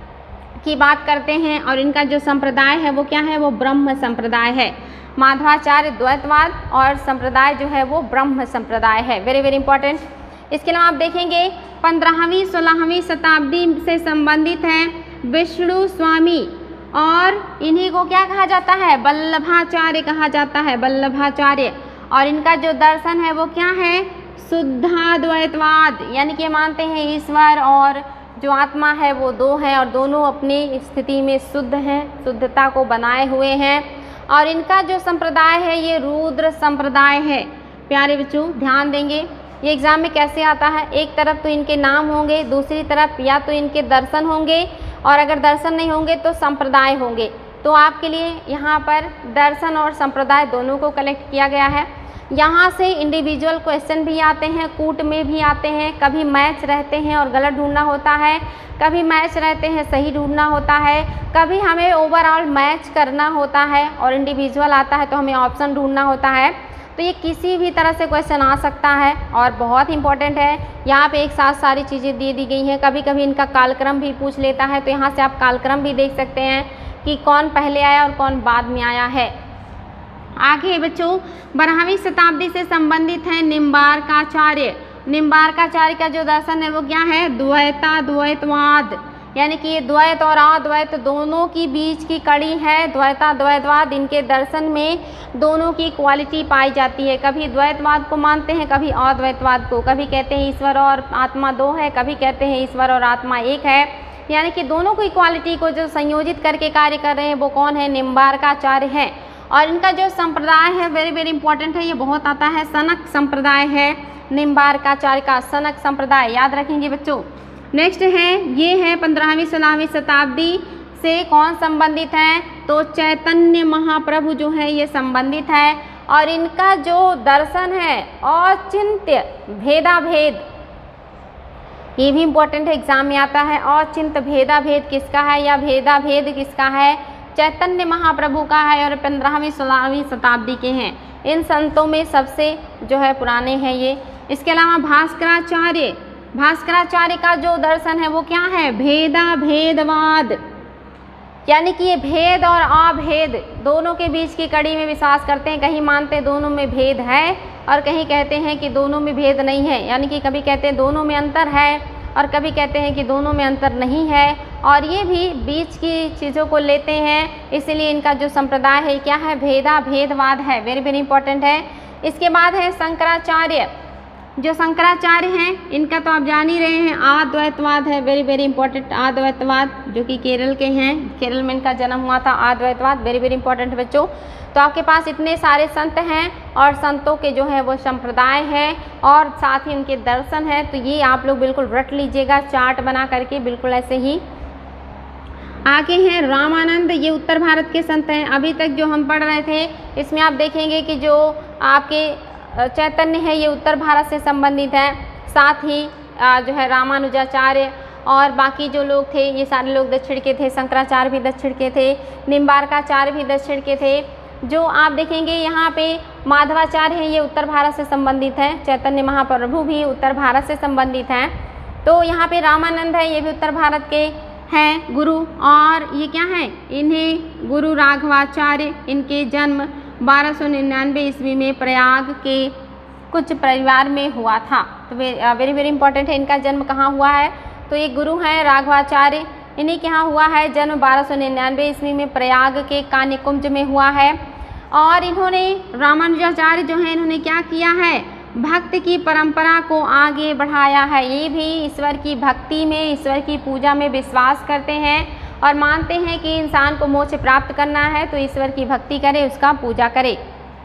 की बात करते हैं। और इनका जो संप्रदाय है वो क्या है, वो ब्रह्म संप्रदाय है। माधवाचार्य द्वैतवाद और संप्रदाय जो है वो ब्रह्म संप्रदाय है। Very very important. इसके अलावा आप देखेंगे पंद्रहवीं सोलहवीं शताब्दी से संबंधित हैं विष्णु स्वामी, और इन्हीं को क्या कहा जाता है, वल्लभाचार्य कहा जाता है, वल्लभाचार्य। और इनका जो दर्शन है वो क्या है, शुद्धाद्वैतवाद, यानी कि मानते हैं ईश्वर और जो आत्मा है वो दो हैं, और दोनों अपनी स्थिति में शुद्ध हैं, शुद्धता को बनाए हुए हैं। और इनका जो संप्रदाय है ये रुद्र संप्रदाय है। प्यारे बच्चों ध्यान देंगे, ये एग्ज़ाम में कैसे आता है, एक तरफ तो इनके नाम होंगे, दूसरी तरफ या तो इनके दर्शन होंगे, और अगर दर्शन नहीं होंगे तो संप्रदाय होंगे। तो आपके लिए यहाँ पर दर्शन और संप्रदाय दोनों को कलेक्ट किया गया है। यहाँ से इंडिविजुअल क्वेश्चन भी आते हैं, कूट में भी आते हैं, कभी मैच रहते हैं और गलत ढूंढना होता है, कभी मैच रहते हैं सही ढूंढना होता है, कभी हमें ओवरऑल मैच करना होता है, और इंडिविजुअल आता है तो हमें ऑप्शन ढूंढना होता है। तो ये किसी भी तरह से क्वेश्चन आ सकता है, और बहुत इंपॉर्टेंट है। यहाँ पे एक साथ सारी चीज़ें दे दी गई हैं, कभी कभी इनका कालक्रम भी पूछ लेता है, तो यहाँ से आप कालक्रम भी देख सकते हैं कि कौन पहले आया और कौन बाद में आया है। आगे बच्चों बारहवीं शताब्दी से संबंधित है निम्बार्काचार्य। निम्बार्काचार्य का जो दर्शन है वो क्या है, द्वैताद्वैतवाद, यानी कि ये द्वैत और अद्वैत दोनों की बीच की कड़ी है। द्वैताद्वैतवाद, इनके दर्शन में दोनों की क्वालिटी पाई जाती है। कभी द्वैतवाद को मानते हैं, कभी अद्वैतवाद को, कभी कहते हैं ईश्वर और आत्मा दो है, कभी कहते हैं ईश्वर और आत्मा एक है, यानी कि दोनों की क्वालिटी को जो संयोजित करके कार्य कर रहे हैं वो कौन है, निम्बार्काचार्य है। और इनका जो संप्रदाय है वेरी वेरी इंपॉर्टेंट है, ये बहुत आता है, सनक संप्रदाय है निम्बार्काचार्य का, सनक संप्रदाय याद रखेंगे बच्चों। नेक्स्ट है, ये है पंद्रहवीं सोलहवीं शताब्दी से कौन संबंधित है, तो चैतन्य महाप्रभु जो है ये संबंधित है। और इनका जो दर्शन है औचित्य भेदाभेद, ये भी इंपॉर्टेंट है, एग्जाम में आता है। औचित्य भेदाभेद किसका है या भेदाभेद किसका है, चैतन्य महाप्रभु का है, और पंद्रहवीं सोलहवीं शताब्दी के हैं। इन संतों में सबसे जो है पुराने हैं ये। इसके अलावा भास्कराचार्य, भास्कराचार्य का जो दर्शन है वो क्या है, भेदा भेदवाद, यानी कि ये भेद और अभेद दोनों के बीच की कड़ी में विश्वास करते हैं। कहीं मानते हैं दोनों में भेद है और कहीं कहते हैं कि दोनों में भेद नहीं है, यानी कि कभी कहते हैं दोनों में अंतर है और कभी कहते हैं कि दोनों में अंतर नहीं है। और ये भी बीच की चीज़ों को लेते हैं, इसलिए इनका जो संप्रदाय है क्या है, भेदा भेदवाद है, वेरी वेरी इंपॉर्टेंट है। इसके बाद है शंकराचार्य। जो शंकराचार्य हैं इनका तो आप जान ही रहे हैं, अद्वैतवाद है, वेरी वेरी इंपॉर्टेंट अद्वैतवाद, जो कि केरल के हैं, केरल में इनका जन्म हुआ था। अद्वैतवाद वेरी वेरी इंपॉर्टेंट बच्चों। तो आपके पास इतने सारे संत हैं और संतों के जो है वो संप्रदाय है और साथ ही उनके दर्शन है, तो ये आप लोग बिल्कुल रट लीजिएगा चार्ट बना करके, बिल्कुल ऐसे ही। आगे हैं रामानंद, ये उत्तर भारत के संत हैं। अभी तक जो हम पढ़ रहे थे इसमें आप देखेंगे कि जो आपके चैतन्य है ये उत्तर भारत से संबंधित है, साथ ही जो है रामानुजाचार्य और बाकी जो लोग थे ये सारे लोग दक्षिण के थे। शंकराचार्य भी दक्षिण के थे, निम्बार्काचार्य भी दक्षिण के थे। जो आप देखेंगे यहाँ पे माधवाचार्य हैं ये उत्तर भारत से संबंधित हैं, चैतन्य महाप्रभु भी उत्तर भारत से संबंधित हैं। तो यहाँ पे रामानंद है ये भी उत्तर भारत के हैं गुरु, और ये क्या है, इन्हें गुरु राघवाचार्य, इनके जन्म बारह सौ निन्यानवे ईस्वी में प्रयाग के कुछ परिवार में हुआ था। तो वेरी वेरी इंपॉर्टेंट है, इनका जन्म कहाँ हुआ है, तो ये गुरु हैं राघवाचार्य, इन्हीं के यहाँ हुआ है जन्म बारह सौ निन्यानवे ईस्वी में प्रयाग के कान्यकुंज में हुआ है। और इन्होंने रामानुजाचार्य जो है इन्होंने क्या किया है, भक्त की परंपरा को आगे बढ़ाया है। ये भी ईश्वर की भक्ति में, ईश्वर की पूजा में विश्वास करते हैं और मानते हैं कि इंसान को मोक्ष प्राप्त करना है तो ईश्वर की भक्ति करे, उसका पूजा करे।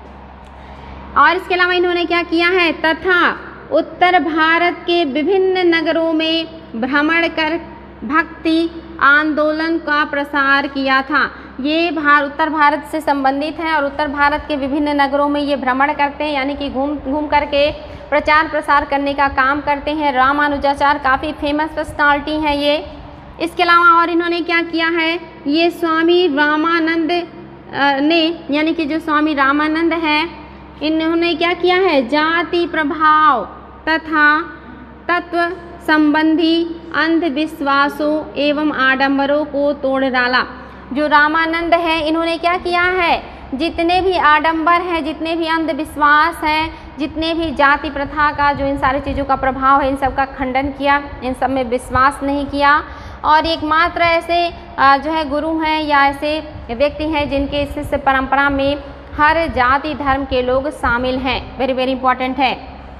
और इसके अलावा इन्होंने क्या किया है, तथा उत्तर भारत के विभिन्न नगरों में भ्रमण कर भक्ति आंदोलन का प्रसार किया था। ये भार उत्तर भारत से संबंधित है और उत्तर भारत के विभिन्न नगरों में ये भ्रमण करते हैं, यानी कि घूम घूम करके प्रचार प्रसार करने का काम करते हैं। रामानुजाचार्य काफ़ी फेमस पर्सनालिटी हैं ये। इसके अलावा और इन्होंने क्या किया है, ये स्वामी रामानंद ने, यानी कि जो स्वामी रामानंद हैं इन्होंने क्या किया है, जाति प्रभाव तथा तत्व संबंधी अंधविश्वासों एवं आडंबरों को तोड़ डाला। जो रामानंद है इन्होंने क्या किया है, जितने भी आडंबर हैं, जितने भी अंधविश्वास हैं, जितने भी जाति प्रथा का जो इन सारी चीज़ों का प्रभाव है, इन सब का खंडन किया, इन सब में विश्वास नहीं किया। और एकमात्र ऐसे जो है गुरु हैं या ऐसे व्यक्ति हैं जिनके शिष्य परंपरा में हर जाति धर्म के लोग शामिल हैं, वेरी वेरी इंपॉर्टेंट है।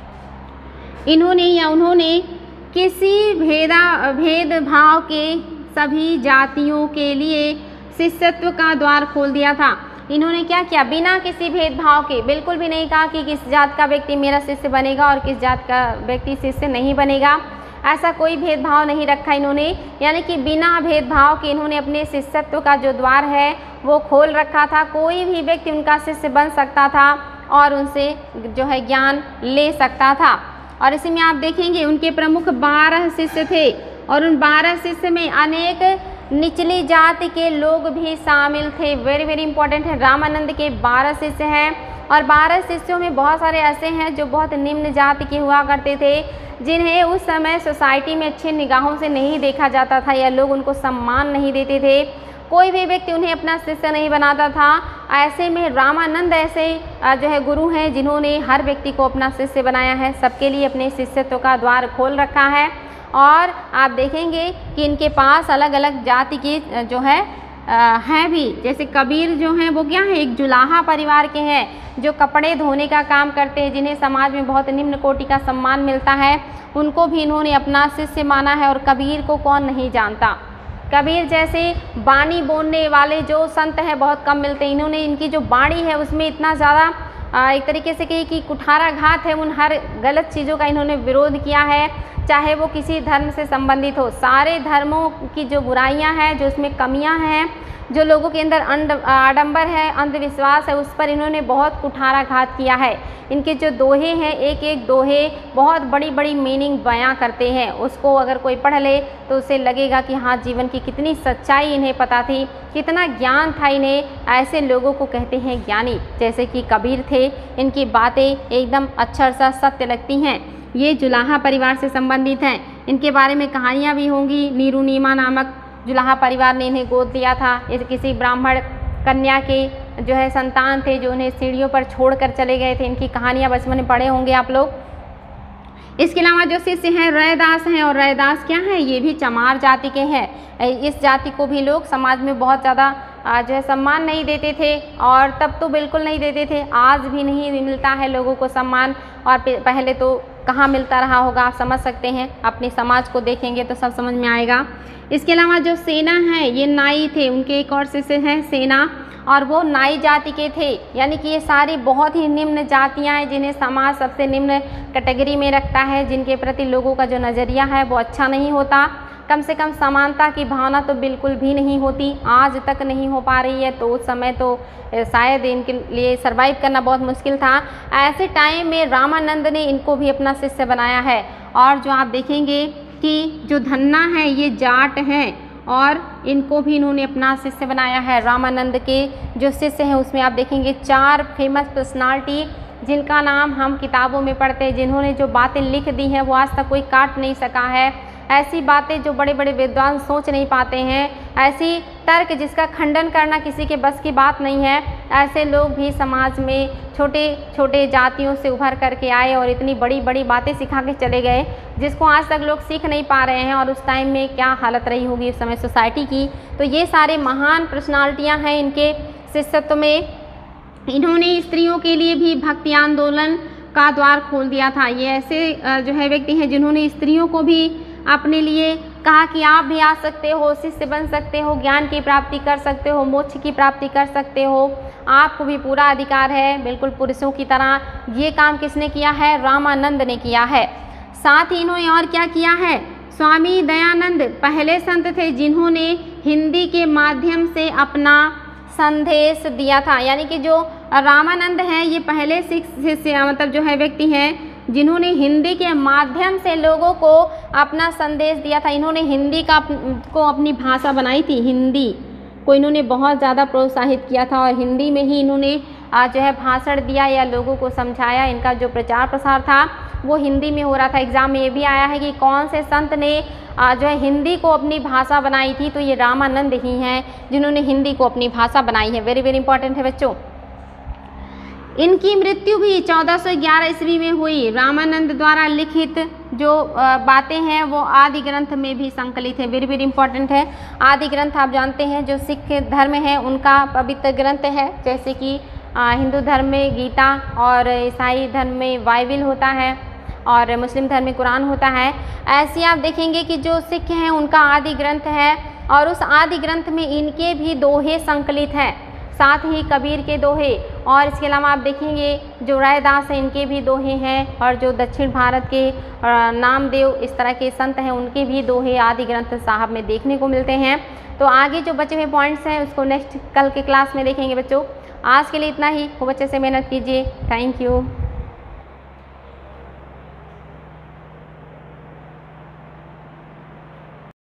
इन्होंने या उन्होंने किसी भेदा भेदभाव के सभी जातियों के लिए शिष्यत्व का द्वार खोल दिया था। इन्होंने क्या किया, बिना किसी भेदभाव के, बिल्कुल भी नहीं कहा कि किस जात का व्यक्ति मेरा शिष्य बनेगा और किस जात का व्यक्ति शिष्य नहीं बनेगा, ऐसा कोई भेदभाव नहीं रखा इन्होंने, यानी कि बिना भेदभाव के इन्होंने अपने शिष्यत्व का जो द्वार है वो खोल रखा था। कोई भी व्यक्ति उनका शिष्य बन सकता था और उनसे जो है ज्ञान ले सकता था। और इसी में आप देखेंगे उनके प्रमुख बारह शिष्य थे और उन बारह शिष्य में अनेक निचली जाति के लोग भी शामिल थे, वेरी वेरी इंपॉर्टेंट है। रामानंद के बारह शिष्य हैं और बारह शिष्यों में बहुत सारे ऐसे हैं जो बहुत निम्न जाति के हुआ करते थे, जिन्हें उस समय सोसाइटी में अच्छी निगाहों से नहीं देखा जाता था या लोग उनको सम्मान नहीं देते थे, कोई भी व्यक्ति उन्हें अपना शिष्य नहीं बनाता था। ऐसे में रामानंद ऐसे जो है गुरु हैं जिन्होंने हर व्यक्ति को अपना शिष्य बनाया है, सबके लिए अपने शिष्यत्व का द्वार खोल रखा है। और आप देखेंगे कि इनके पास अलग अलग जाति की जो है हैं भी, जैसे कबीर जो हैं वो क्या है, एक जुलाहा परिवार के हैं जो कपड़े धोने का काम करते हैं, जिन्हें समाज में बहुत निम्न कोटि का सम्मान मिलता है, उनको भी इन्होंने अपना शिष्य माना है। और कबीर को कौन नहीं जानता, कबीर जैसे बाणी बोलने वाले जो संत हैं बहुत कम मिलते हैं। इन्होंने इनकी जो बाणी है उसमें इतना ज़्यादा एक तरीके से कही कि कुठाराघात है, उन हर गलत चीज़ों का इन्होंने विरोध किया है, चाहे वो किसी धर्म से संबंधित हो। सारे धर्मों की जो बुराइयां हैं, जो उसमें कमियां हैं, जो लोगों के अंदर अंध आडंबर है, अंधविश्वास है, उस पर इन्होंने बहुत कुठाराघात किया है। इनके जो दोहे हैं, एक एक दोहे बहुत बड़ी बड़ी मीनिंग बयां करते हैं, उसको अगर कोई पढ़ ले तो उसे लगेगा कि हाँ, जीवन की कितनी सच्चाई इन्हें पता थी, कितना ज्ञान था इन्हें। ऐसे लोगों को कहते हैं ज्ञानी, जैसे कि कबीर थे। इनकी बातें एकदम अक्षर सा सत्य लगती हैं। ये जुलाहा परिवार से संबंधित हैं। इनके बारे में कहानियाँ भी होंगी। नीरू नीमा नामक जुलाहा परिवार ने इन्हें गोद दिया था। ये किसी ब्राह्मण कन्या के जो है संतान थे, जो उन्हें सीढ़ियों पर छोड़कर चले गए थे। इनकी कहानियाँ बचपन में पढ़े होंगे आप लोग। इसके अलावा जो शिष्य हैं रैदास हैं, और रैदास क्या है, ये भी चमार जाति के हैं। इस जाति को भी लोग समाज में बहुत ज़्यादा जो है सम्मान नहीं देते थे, और तब तो बिल्कुल नहीं देते थे, आज भी नहीं मिलता है लोगों को सम्मान, और पहले तो कहाँ मिलता रहा होगा, आप समझ सकते हैं। अपने समाज को देखेंगे तो सब समझ में आएगा। इसके अलावा जो सेना है, ये नाई थे, उनके एक और शिष्य हैं सेना, और वो नाई जाति के थे। यानी कि ये सारी बहुत ही निम्न जातियाँ हैं जिन्हें समाज सबसे निम्न कैटेगरी में रखता है, जिनके प्रति लोगों का जो नज़रिया है वो अच्छा नहीं होता। कम से कम समानता की भावना तो बिल्कुल भी नहीं होती, आज तक नहीं हो पा रही है। तो उस समय तो शायद इनके लिए सरवाइव करना बहुत मुश्किल था। ऐसे टाइम में रामानंद ने इनको भी अपना शिष्य बनाया है। और जो आप देखेंगे कि जो धन्ना है ये जाट हैं, और इनको भी इन्होंने अपना शिष्य बनाया है। रामानंद के जो शिष्य हैं उसमें आप देखेंगे चार फेमस पर्सनालिटी जिनका नाम हम किताबों में पढ़ते हैं, जिन्होंने जो बातें लिख दी हैं वो आज तक कोई काट नहीं सका है। ऐसी बातें जो बड़े बड़े विद्वान सोच नहीं पाते हैं, ऐसी तर्क जिसका खंडन करना किसी के बस की बात नहीं है, ऐसे लोग भी समाज में छोटे छोटे जातियों से उभर करके आए और इतनी बड़ी बड़ी बातें सिखा के चले गए जिसको आज तक लोग सीख नहीं पा रहे हैं। और उस टाइम में क्या हालत रही होगी उस समय सोसाइटी की। तो ये सारे महान पर्सनालिटियाँ हैं इनके शिष्यत्व में। इन्होंने स्त्रियों के लिए भी भक्ति आंदोलन का द्वार खोल दिया था। ये ऐसे जो है व्यक्ति हैं जिन्होंने स्त्रियों को भी अपने लिए कहा कि आप भी आ सकते हो, शिष्य बन सकते हो, ज्ञान की प्राप्ति कर सकते हो, मोक्ष की प्राप्ति कर सकते हो, आपको भी पूरा अधिकार है बिल्कुल पुरुषों की तरह। ये काम किसने किया है? रामानंद ने किया है। साथ ही इन्होंने और क्या किया है? स्वामी दयानंद पहले संत थे जिन्होंने हिंदी के माध्यम से अपना संदेश दिया था। यानी कि जो रामानंद हैं ये पहले सिख शिष्य मतलब जो है व्यक्ति हैं जिन्होंने हिंदी के माध्यम से लोगों को अपना संदेश दिया था। इन्होंने हिंदी का को अपनी भाषा बनाई थी, हिंदी को इन्होंने बहुत ज़्यादा प्रोत्साहित किया था और हिंदी में ही इन्होंने जो है भाषण दिया या लोगों को समझाया। इनका जो प्रचार प्रसार था वो हिंदी में हो रहा था। एग्ज़ाम में ये भी आया है कि कौन से संत ने जो है हिंदी को अपनी भाषा बनाई थी, तो ये रामानंद ही हैं जिन्होंने हिंदी को अपनी भाषा बनाई है। वेरी वेरी इंपॉर्टेंट है बच्चों। इनकी मृत्यु भी चौदह सौ ग्यारह ईस्वी में हुई। रामानंद द्वारा लिखित जो बातें हैं वो आदि ग्रंथ में भी संकलित है। वेरी वेरी इंपॉर्टेंट है। आदि ग्रंथ आप जानते हैं जो सिख धर्म है उनका पवित्र ग्रंथ है, जैसे कि हिंदू धर्म में गीता और ईसाई धर्म में बाइबिल होता है और मुस्लिम धर्म में कुरान होता है। ऐसे आप देखेंगे कि जो सिख हैं उनका आदि ग्रंथ है और उस आदि ग्रंथ में इनके भी दोहे संकलित हैं, साथ ही कबीर के दोहे। और इसके अलावा आप देखेंगे जो रैदास हैं इनके भी दोहे हैं और जो दक्षिण भारत के नामदेव इस तरह के संत हैं उनके भी दोहे आदि ग्रंथ साहब में देखने को मिलते हैं। तो आगे जो बचे हुए पॉइंट्स हैं उसको नेक्स्ट कल के क्लास में देखेंगे बच्चों। आज के लिए इतना ही। खूब अच्छे से मेहनत कीजिए। Thank you.